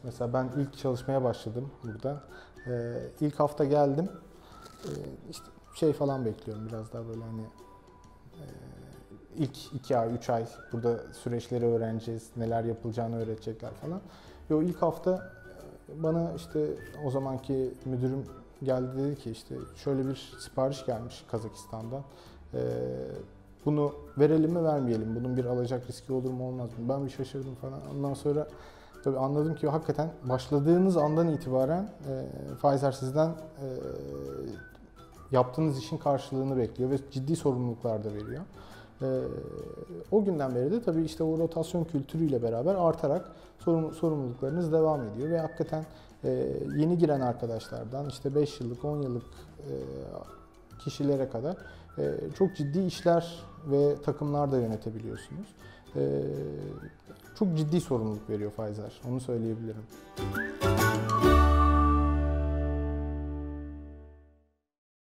Mesela ben ilk çalışmaya başladım burada. İlk hafta geldim. İşte şey falan bekliyorum biraz daha böyle hani ilk 2 ay, 3 ay burada süreçleri öğreneceğiz, neler yapılacağını öğretecekler falan. Ve o ilk hafta bana işte o zamanki müdürüm geldi dedi ki işte şöyle bir sipariş gelmiş Kazakistan'dan. Bunu verelim mi vermeyelim mi? Bunun bir alacak riski olur mu olmaz mı? Ben bir şaşırdım falan. Ondan sonra tabii anladım ki hakikaten başladığınız andan itibaren Pfizer sizden yaptığınız işin karşılığını bekliyor ve ciddi sorumluluklar da veriyor. O günden beri de tabii işte o rotasyon kültürüyle beraber artarak sorumluluklarınız devam ediyor ve hakikaten yeni giren arkadaşlardan işte 5 yıllık, 10 yıllık kişilere kadar çok ciddi işler ve takımlar da yönetebiliyorsunuz. Çok ciddi sorumluluk veriyor Pfizer, onu söyleyebilirim.